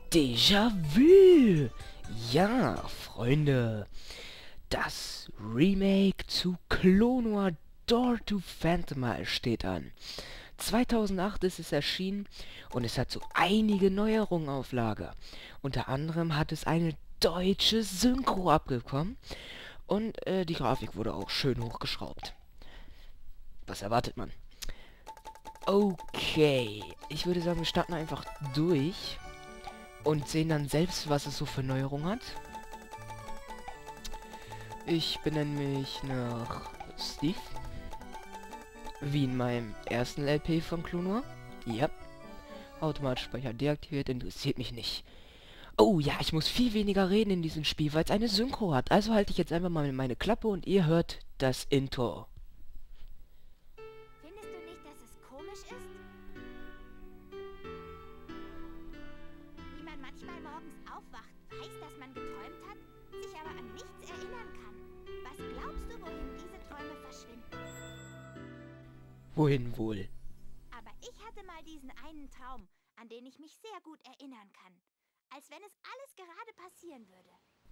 Déjà-vu! Ja, Freunde, das Remake zu Clone Door to Phantom steht an. 2008 ist es erschienen und es hat so einige Neuerungen auf Lager. Unter anderem hat es eine deutsche Synchro abbekommen und die Grafik wurde auch schön hochgeschraubt. Was erwartet man? Okay, ich würde sagen, wir starten einfach durch und sehen dann selbst, was es so für Neuerungen hat. Ich benenne mich nach Steve. Wie in meinem ersten LP von Clone Wars. Ja. Automatisch Speicher deaktiviert, interessiert mich nicht. Oh ja, ich muss viel weniger reden in diesem Spiel, weil es eine Synchro hat. Also halte ich jetzt einfach mal meine Klappe und ihr hört das Intro. Findest du nicht, dass es komisch ist? Wie man manchmal morgens aufwacht, weiß, dass man geträumt hat, sich aber an nichts erinnern kann. Was glaubst du, wohin diese Träume verschwinden? Wohin wohl? Aber ich hatte mal diesen einen Traum, an den ich mich sehr gut erinnern kann. Als wenn es alles gerade passieren würde.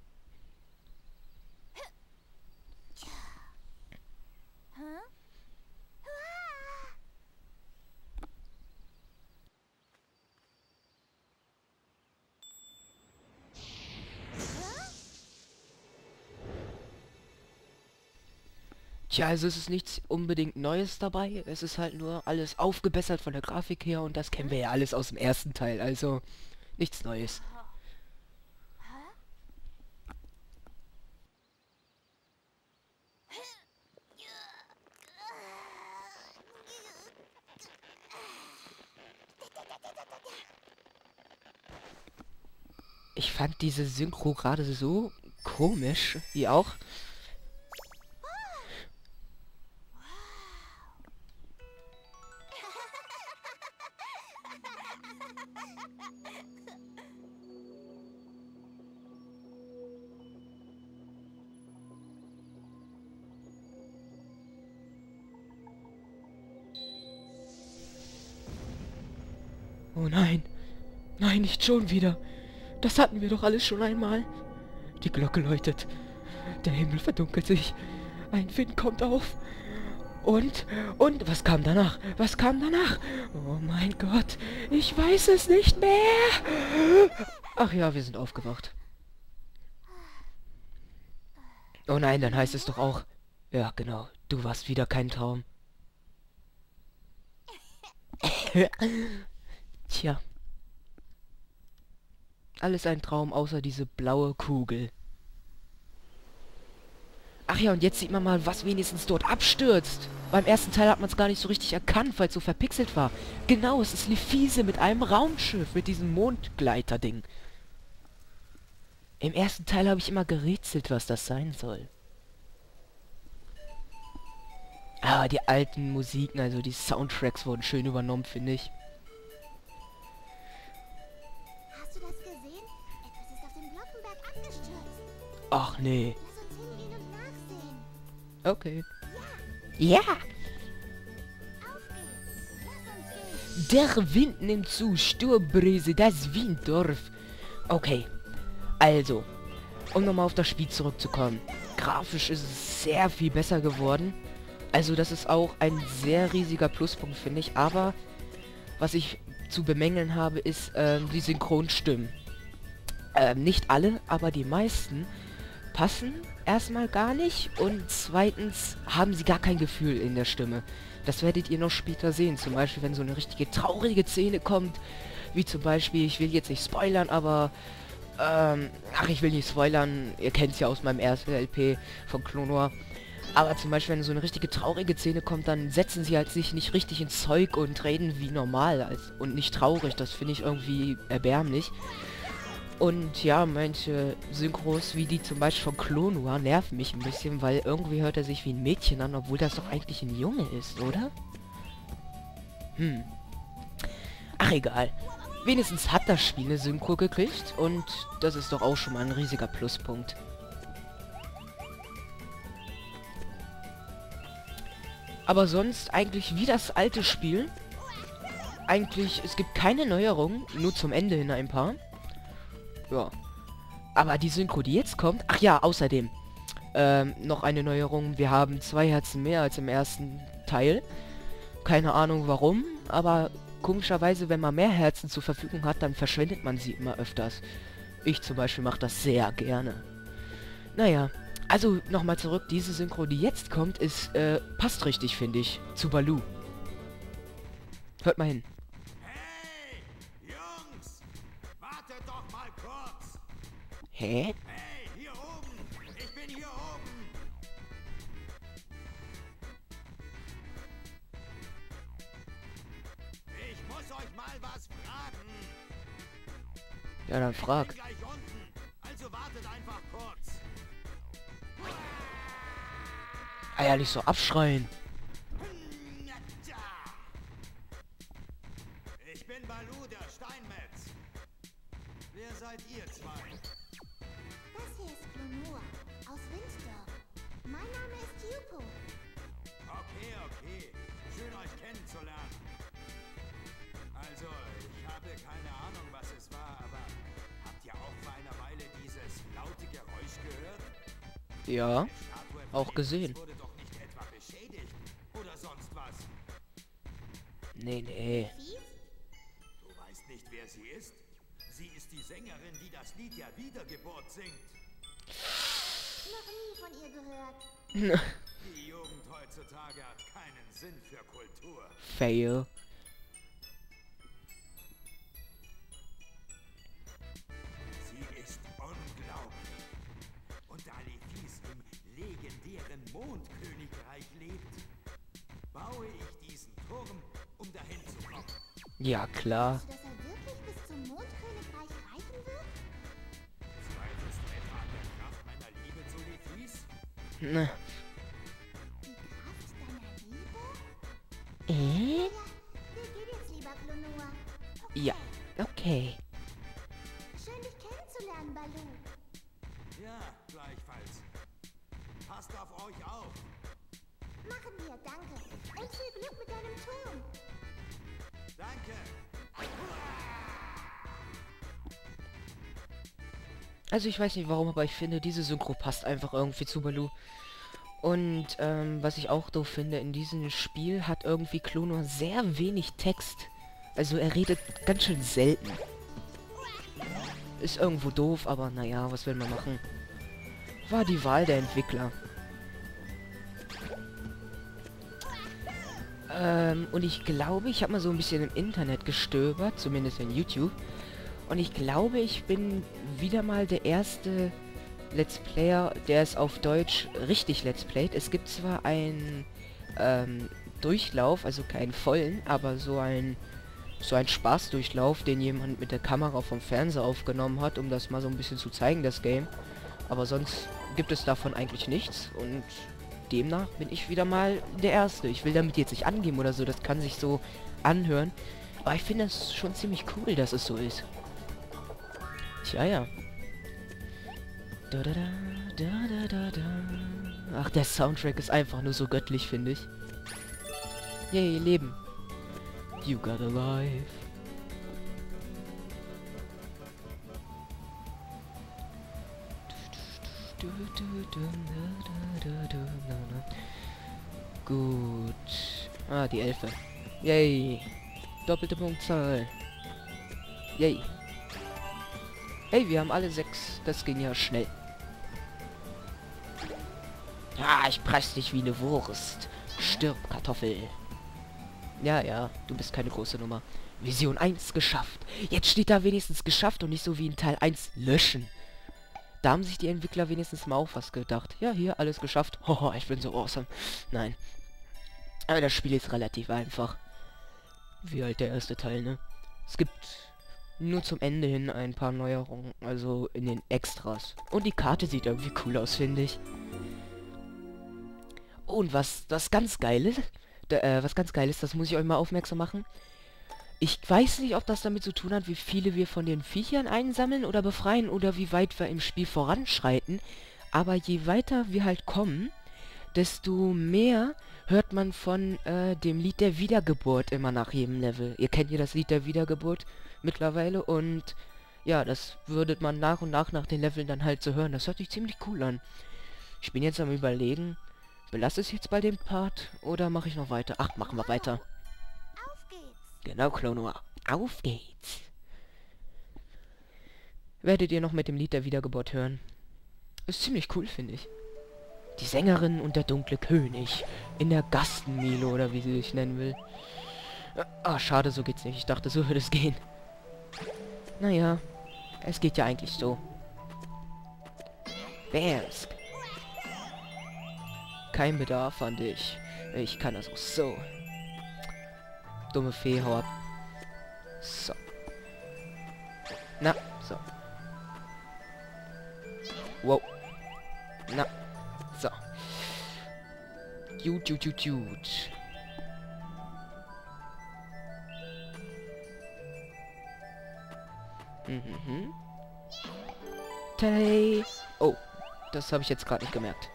Hä? Tja, also es ist nichts unbedingt Neues dabei. Es ist halt nur alles aufgebessert von der Grafik her und das kennen wir ja alles aus dem ersten Teil. Also nichts Neues. Ich fand diese Synchro gerade so komisch, wie auch. Oh nein. Nein, nicht schon wieder. Das hatten wir doch alles schon einmal. Die Glocke läutet. Der Himmel verdunkelt sich. Ein Wind kommt auf. Und was kam danach? Was kam danach? Oh mein Gott, ich weiß es nicht mehr. Ach ja, wir sind aufgewacht. Oh nein, dann heißt es doch auch... Ja, genau, du warst wieder kein Traum. Tja. Alles ein Traum, außer diese blaue Kugel. Ach ja, und jetzt sieht man mal, was wenigstens dort abstürzt. Beim ersten Teil hat man es gar nicht so richtig erkannt, weil es so verpixelt war. Genau, es ist Lefise mit einem Raumschiff, mit diesem Mondgleiter-Ding. Im ersten Teil habe ich immer gerätselt, was das sein soll. Aber die alten Musiken, also die Soundtracks wurden schön übernommen, finde ich. Hast du das gesehen? Etwas ist auf dem Glockenberg abgestürzt. Ach nee. Lass uns hingehen und nachsehen. Okay. Ja. Auf geht's. Lass uns gehen. Der Wind nimmt zu, Sturbrise, das Wiendorf. Okay, also, um nochmal auf das Spiel zurückzukommen. Grafisch ist es sehr viel besser geworden. Also das ist auch ein sehr riesiger Pluspunkt, finde ich. Aber was ich zu bemängeln habe, ist die Synchronstimmen. Nicht alle, aber die meisten passen erstmal gar nicht. Und zweitens haben sie gar kein Gefühl in der Stimme. Das werdet ihr noch später sehen. Zum Beispiel, wenn so eine richtige traurige Szene kommt. Wie zum Beispiel, ich will jetzt nicht spoilern, aber... ach, ich will nicht spoilern. Ihr kennt es ja aus meinem ersten LP von Clone Wars. Aber zum Beispiel, wenn so eine richtige traurige Szene kommt, dann setzen sie halt sich nicht richtig ins Zeug und reden wie normal und nicht traurig. Das finde ich irgendwie erbärmlich. Und ja, manche Synchros, wie die zum Beispiel von Clone Wars, nerven mich ein bisschen, weil irgendwie hört er sich wie ein Mädchen an, obwohl das doch eigentlich ein Junge ist, oder? Ach, egal. Wenigstens hat das Spiel eine Synchro gekriegt und das ist doch auch schon mal ein riesiger Pluspunkt. Aber sonst eigentlich wie das alte Spiel. Eigentlich, es gibt keine Neuerungen, nur zum Ende hin ein paar. Ja. Aber die Synchro, die jetzt kommt... Ach ja, außerdem. Noch eine Neuerung. Wir haben 2 Herzen mehr als im ersten Teil. Keine Ahnung warum, aber komischerweise, wenn man mehr Herzen zur Verfügung hat, dann verschwendet man sie immer öfters. Ich zum Beispiel mache das sehr gerne. Naja, also nochmal zurück. Diese Synchro, die jetzt kommt, passt richtig, finde ich, zu Baloo. Hört mal hin. Hey, Jungs! Wartet doch mal kurz! Hä? Hey, hier oben! Ich bin hier oben! Ich muss euch mal was fragen! Ja, dann Ich frag. bin gleich unten, also wartet einfach kurz! Ah ja, nicht so abschreien. Ich bin Baloo, der Steinmetz. Wer seid ihr zwei? Das hier ist Clonua aus Windsdorf. Mein Name ist Yupo. Okay, okay. Schön euch kennenzulernen. Also, ich habe keine Ahnung, was es war, aber habt ihr auch vor einer Weile dieses laute Geräusch gehört? Ja, Die Statue von auch gesehen. Elvis wurde doch nicht etwa beschädigt oder sonst was. Nee. Fies? Du weißt nicht, wer sie ist? Sie ist die Sängerin, die das Lied der Wiedergeburt singt. Noch nie von ihr gehört. Die Jugend heutzutage hat keinen Sinn für Kultur. Fail. Sie ist unglaublich. Und da Lephis im legendären Mondkönigreich lebt, baue ich diesen Turm, um dahin zu kommen. Ja, klar. Glaubst du, dass er wirklich bis zum Mondkönigreich reichen wird? Zweifelst du etwa an der Kraft meiner Liebe zu Lephis? Ne. Die Kraft deiner Liebe? Äh? Ja, wir gehen jetzt lieber, Clonua. Okay. Ja, okay. Schön, dich kennenzulernen, Baloo. Ja, gleichfalls. Passt auf euch auf. Machen wir, danke. Und viel Glück mit deinem Turm. Danke. Also ich weiß nicht warum, aber ich finde, diese Synchro passt einfach irgendwie zu Baloo. Und was ich auch doof finde, in diesem Spiel hat irgendwie Clonua sehr wenig Text. Also er redet ganz schön selten. Ist irgendwo doof, aber naja, was will man machen? War die Wahl der Entwickler. Und ich glaube, ich habe mal so ein bisschen im Internet gestöbert, zumindest in YouTube. Und ich glaube, ich bin wieder mal der erste Let's Player, der es auf Deutsch richtig Let's Playt. Es gibt zwar einen Durchlauf, also keinen vollen, aber so ein Spaßdurchlauf, den jemand mit der Kamera vom Fernseher aufgenommen hat, um das mal so ein bisschen zu zeigen, das Game. Aber sonst gibt es davon eigentlich nichts und demnach bin ich wieder mal der Erste. Ich will damit jetzt nicht angeben oder so, das kann sich so anhören. Aber ich finde es schon ziemlich cool, dass es so ist. Tja, ja. Da, da, da, da, da, da. Ach, der Soundtrack ist einfach nur so göttlich, finde ich. Yay, Leben. You got a life. Gut. Ah, die Elfe. Yay. Doppelte Punktzahl. Yay. Hey, wir haben alle 6. Das ging ja schnell. Ah, ich press dich wie eine Wurst. Stirb, Kartoffel. Ja, du bist keine große Nummer. Vision 1 geschafft. Jetzt steht da wenigstens geschafft und nicht so wie in Teil 1 löschen. Da haben sich die Entwickler wenigstens mal auch was gedacht. Ja, hier, alles geschafft. Hoho, ich bin so awesome. Nein. Aber das Spiel ist relativ einfach. Wie halt der erste Teil, ne? Es gibt nur zum Ende hin ein paar Neuerungen, also in den Extras. Und die Karte sieht irgendwie cool aus, finde ich. Und was ganz geil ist, das muss ich euch mal aufmerksam machen. Ich weiß nicht, ob das damit zu tun hat, wie viele wir von den Viechern einsammeln oder befreien oder wie weit wir im Spiel voranschreiten. Aber je weiter wir halt kommen, desto mehr hört man von dem Lied der Wiedergeburt immer nach jedem Level. Ihr kennt ja das Lied der Wiedergeburt mittlerweile und ja, das würde man nach und nach den Leveln dann halt so hören. Das hört sich ziemlich cool an. Ich bin jetzt am Überlegen, belasse es jetzt bei dem Part oder mache ich noch weiter? Ach, machen wir weiter. Auf geht's. Genau, Klonoa. Auf geht's. Werdet ihr noch mit dem Lied der Wiedergeburt hören. Ist ziemlich cool, finde ich. Die Sängerin und der dunkle König. In der Gastenmühle oder wie sie sich nennen will. Ah, schade, so geht's nicht. Ich dachte, so würde es gehen. Naja, es geht ja eigentlich so. Bamsk. Kein Bedarf an dich. Ich kann das auch so. Dumme Fee, hau ab. So. Na, so. Wow. Na, so. Gut. Tay. Oh, das habe ich jetzt gerade nicht gemerkt.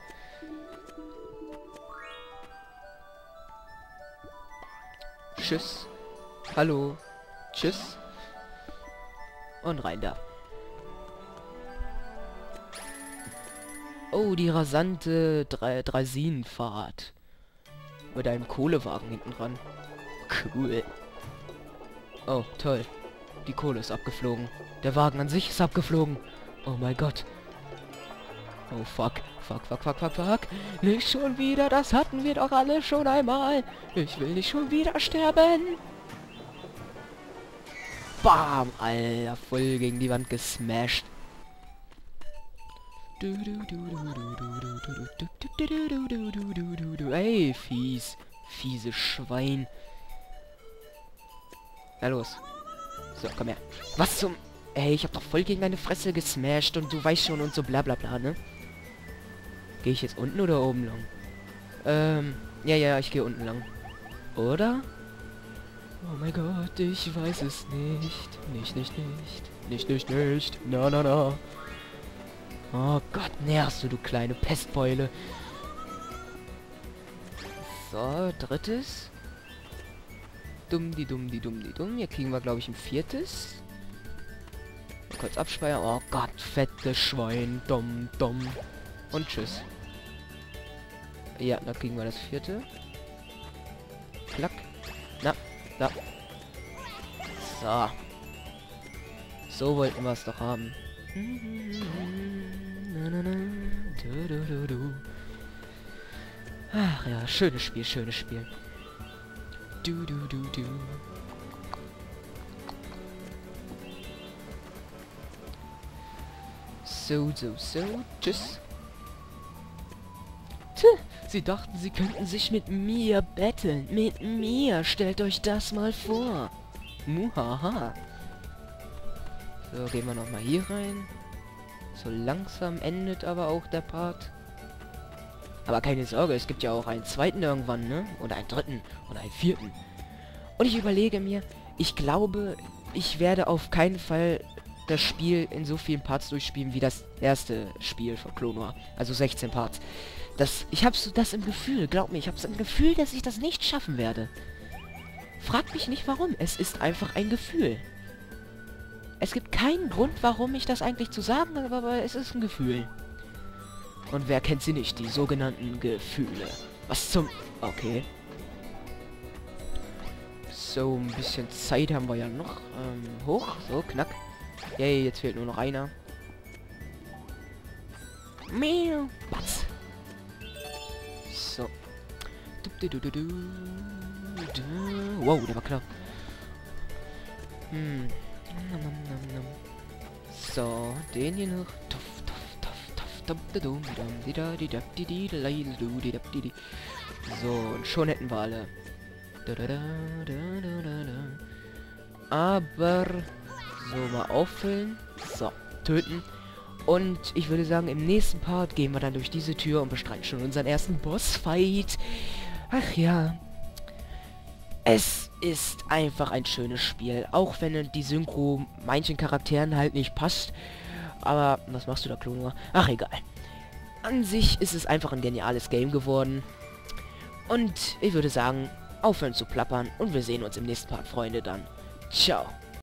Tschüss. Hallo. Tschüss. Und rein da. Oh, die rasante Drasinenfahrt. Mit einem Kohlewagen hinten dran. Cool. Oh, toll. Die Kohle ist abgeflogen. Der Wagen an sich ist abgeflogen. Oh mein Gott. Oh, fuck. Fuck. Nicht schon wieder, das hatten wir doch alle schon einmal. Ich will nicht schon wieder sterben. Bam, Alter, voll gegen die Wand gesmashed. Ey, fiese Schwein. Na los. So, komm her. Was zum... Ey, ich hab doch voll gegen deine Fresse gesmashed und du weißt schon und so bla bla bla, ne? Gehe ich jetzt unten oder oben lang? Ja, ich gehe unten lang. Oder? Oh mein Gott, ich weiß es nicht. Nicht. Na. Oh Gott, nervst du kleine Pestbeule. So, drittes. Dumm. Hier kriegen wir, glaube ich, ein viertes. Mal kurz abspeichern. Oh Gott, fettes Schwein. Dumm. Und tschüss. Ja, da kriegen wir das vierte. Klack. Na, da. So. So wollten wir es doch haben. Ach ja, schönes Spiel. Du. So. Tschüss. Sie dachten, sie könnten sich mit mir betteln. Mit mir. Stellt euch das mal vor. Muhaha. So, gehen wir nochmal hier rein. So langsam endet aber auch der Part. Aber keine Sorge, es gibt ja auch einen zweiten irgendwann, ne? Oder einen dritten. Oder einen vierten. Und ich überlege mir, ich glaube, ich werde auf keinen Fall das Spiel in so vielen Parts durchspielen wie das erste Spiel von Klonoa. Also 16 Parts. Ich habe so das im Gefühl, glaub mir, ich habe so ein Gefühl, dass ich das nicht schaffen werde. Fragt mich nicht warum, es ist einfach ein Gefühl. Es gibt keinen Grund, warum ich das eigentlich zu sagen habe, aber es ist ein Gefühl. Und wer kennt sie nicht, die sogenannten Gefühle? Was zum... Okay. So, ein bisschen Zeit haben wir ja noch. Hoch, so, knack. Yay, jetzt fehlt nur noch einer. Miau. Batz. So. Wow, der war klar. So, den hier noch. So, und schon hätten wir alle. Aber so, mal auffüllen. So, töten. Und ich würde sagen, im nächsten Part gehen wir dann durch diese Tür und bestreiten schon unseren ersten Bossfight. Ach ja. Es ist einfach ein schönes Spiel. Auch wenn die Synchro manchen Charakteren halt nicht passt. Aber, was machst du da, Klonoa? Ach, egal. An sich ist es einfach ein geniales Game geworden. Und ich würde sagen, aufhören zu plappern. Und wir sehen uns im nächsten Part, Freunde, dann. Ciao.